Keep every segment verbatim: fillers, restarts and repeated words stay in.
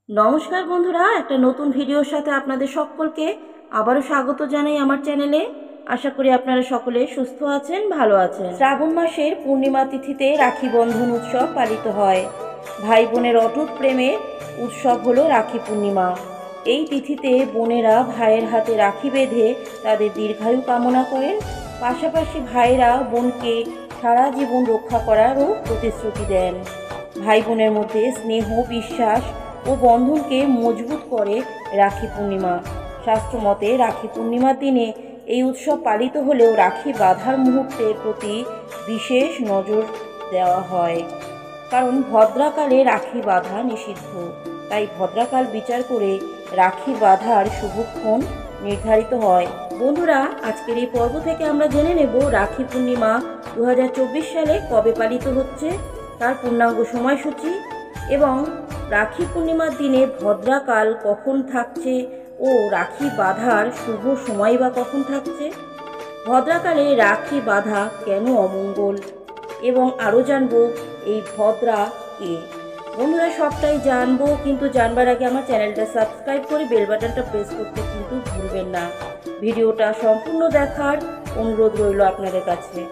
নমস্কার বন্ধুরা, একটা নতুন ভিডিওর সাথে আপনাদের সকলকে আবারও স্বাগত জানাই আমার চ্যানেলে। আশা করি আপনারা সকলে সুস্থ আছেন, ভালো আছেন। শ্রাবণ মাসের পূর্ণিমা তিথিতে রাখি বন্ধন উৎসব পালিত হয়। ভাই বোনের অটুট প্রেমের উৎসব হলো রাখি পূর্ণিমা। এই তিথিতে বোনেরা ভাইয়ের হাতে রাখি বেঁধে তাদের দীর্ঘায়ু কামনা করেন। পাশাপাশি ভাইয়েরা বোনকে সারা জীবন রক্ষা করারও প্রতিশ্রুতি দেন। ভাই বোনের মধ্যে স্নেহ, বিশ্বাস ও বন্ধনকে মজবুত করে রাখি পূর্ণিমা। শাস্ত্রমতে রাখি পূর্ণিমার দিনে এই উৎসব পালিত হলেও রাখি বাঁধার মুহূর্তের প্রতি বিশেষ নজর দেওয়া হয়, কারণ ভদ্রাকালে রাখি বাঁধা নিষিদ্ধ। তাই ভদ্রাকাল বিচার করে রাখি বাঁধার শুভক্ষণ নির্ধারিত হয়। বন্ধুরা, আজকের এই পর্ব থেকে আমরা জেনে নেব রাখি পূর্ণিমা দু হাজার চব্বিশ সালে কবে পালিত হচ্ছে, তার পূর্ণাঙ্গ সময়সূচি এবং রাখি পূর্ণিমার দিনে ভদ্রাকাল কখন থাকছে ও রাখি বাঁধার শুভ সময় বা কখন থাকছে, ভদ্রাকালে রাখি বাঁধা কেন অমঙ্গল, এবং আরও জানবো এই ভদ্রা কে। বন্ধুরা, সবটাই জানবো, কিন্তু জানবার আগে আমার চ্যানেলটা সাবস্ক্রাইব করে বেল বাটনটা প্রেস করতে কিন্তু ভুলবেন না। ভিডিওটা সম্পূর্ণ দেখার অনুরোধ রইল আপনাদের কাছে।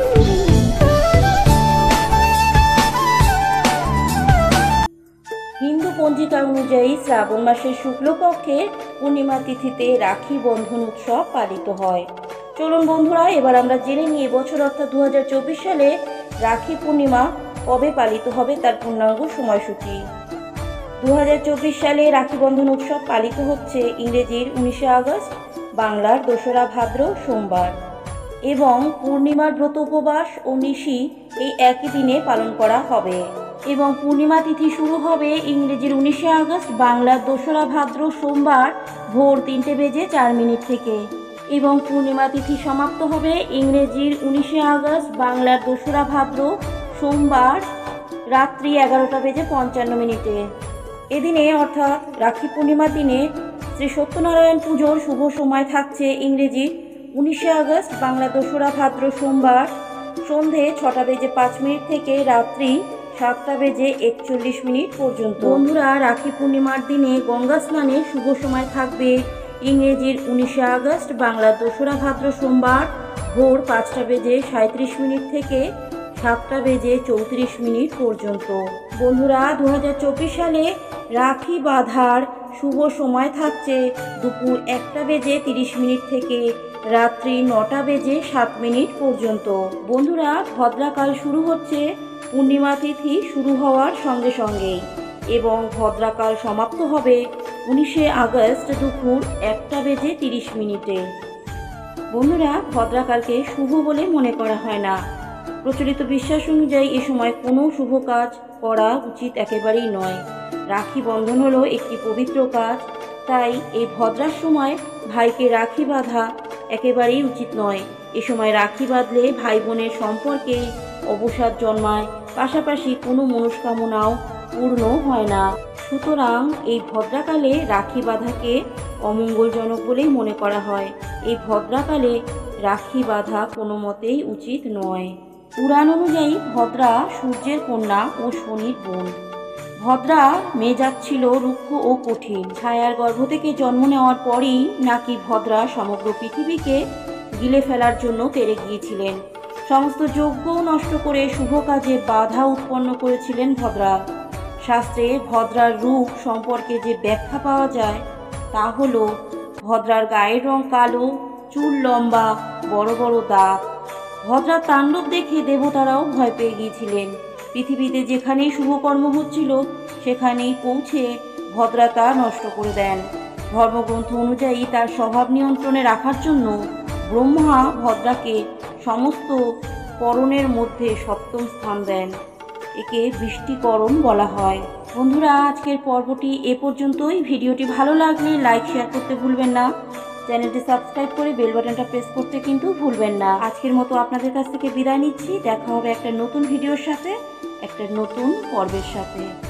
হিন্দু পঞ্জিকা অনুযায়ী শ্রাবণ মাসের শুক্লপক্ষের পূর্ণিমা তিথিতে রাখি বন্ধন উৎসব পালিত হয়। চলুন বন্ধুরা, এবার আমরা জেনে নিই এবছর অর্থাৎ দু হাজার চব্বিশ সালে রাখি পূর্ণিমা কবে পালিত হবে তার পূর্ণাঙ্গ সময়সূচি। দু হাজার চব্বিশ সালে রাখি বন্ধন উৎসব পালিত হচ্ছে ইংরেজির উনিশে আগস্ট, বাংলার দোসরা ভাদ্র সোমবার, এবং পূর্ণিমার ব্রত উপবাস ও নিশি এই একই দিনে পালন করা হবে। এবং পূর্ণিমা তিথি শুরু হবে ইংরেজির উনিশে আগস্ট, বাংলার দোসরা ভাদ্র সোমবার ভোর তিনটে বেজে চার মিনিট থেকে, এবং পূর্ণিমা তিথি সমাপ্ত হবে ইংরেজির উনিশে আগস্ট, বাংলার দোসরা ভাদ্র সোমবার রাত্রি এগারোটা বেজে পঞ্চান্ন মিনিটে। এদিনে অর্থাৎ রাখি পূর্ণিমার দিনে শ্রী সত্যনারায়ণ পুজোর শুভ সময় থাকছে ইংরেজির উনিশে আগস্ট, বাংলা দোসরা ভাদ্র সোমবার সন্ধে ছটা বেজে পাঁচ মিনিট থেকে রাত্রি সাতটা বেজে একচল্লিশ মিনিট পর্যন্ত। বন্ধুরা, রাখি পূর্ণিমার দিনে গঙ্গা স্নানের শুভ সময় থাকবে ইংরেজির উনিশে আগস্ট, বাংলা দোসরা ভাদ্র সোমবার ভোর পাঁচটা বেজে সাঁত্রিশ মিনিট থেকে সাতটা বেজে চৌত্রিশ মিনিট পর্যন্ত। বন্ধুরা, দু হাজার চব্বিশ সালে রাখি বাঁধার শুভ সময় থাকছে দুপুর একটা বেজে তিরিশ মিনিট থেকে রাত্রি নটা বেজে সাত মিনিট পর্যন্ত। বন্ধুরা, ভদ্রাকাল শুরু হচ্ছে পূর্ণিমা তিথি শুরু হওয়ার সঙ্গে সঙ্গেই, এবং ভদ্রাকাল সমাপ্ত হবে উনিশে আগস্ট দুপুর একটা বেজে তিরিশ মিনিটে। বন্ধুরা, ভদ্রাকালকে শুভ বলে মনে করা হয় না। প্রচলিত বিশ্বাস অনুযায়ী এ সময় কোনো শুভ কাজ করা উচিত একেবারেই নয়। রাখি বন্ধন হলো একটি পবিত্র কাজ, তাই এই ভদ্রার সময় ভাইকে রাখি বাঁধা একেবারেই উচিত নয়। এ সময় রাখি বাঁধলে ভাই বোনের সম্পর্কে অবসাদ জন্মায়, পাশাপাশি কোনো মনস্কামনাও পূর্ণ হয় না। সুতরাং এই ভদ্রাকালে রাখি বাঁধাকে অমঙ্গলজনক বলেই মনে করা হয়। এই ভদ্রাকালে রাখি বাঁধা কোনো মতেই উচিত নয়। পুরাণ অনুযায়ী ভদ্রা সূর্যের কন্যা ও শনির বোন। ভদ্রা মেজাজ ছিল রুক্ষ ও কঠিন। ছায়ার গর্ভ থেকে জন্ম নেওয়ার পরই নাকি ভদ্রা সমগ্র পৃথিবীকে গিলে ফেলার জন্য তেড়ে গিয়েছিলেন। সমস্ত যজ্ঞও নষ্ট করে শুভ কাজে বাধা উৎপন্ন করেছিলেন ভদ্রা। শাস্ত্রে ভদ্রার রূপ সম্পর্কে যে ব্যাখ্যা পাওয়া যায় তা হলো, ভদ্রার গায়ের রং কালো, চুল লম্বা, বড় বড় দাঁত। ভদ্রার তাণ্ডব দেখে দেবতারাও ভয় পেয়ে গিয়েছিলেন। পৃথিবীতে যেখানেই শুভকর্ম হচ্ছিল সেখানেই পৌঁছে ভদ্রা তা নষ্ট করে দেন। ধর্মগ্রন্থ অনুযায়ী তার স্বভাব নিয়ন্ত্রণে রাখার জন্য ব্রহ্মা ভদ্রাকে সমস্ত করণের মধ্যে সপ্তম স্থান দেন। একে বৃষ্টিকরণ বলা হয়। বন্ধুরা, আজকের পর্বটি এ পর্যন্তই। ভিডিওটি ভালো লাগলে লাইক শেয়ার করতে ভুলবেন না। চ্যানেলটি সাবস্ক্রাইব করে বেল বাটনটা প্রেস করতে কিন্তু ভুলবেন না। আজকের মতো আপনাদের কাছ থেকে বিদায় নিচ্ছি। দেখা হবে একটা নতুন ভিডিওর সাথে, একটা নতুন পর্বের সাথে।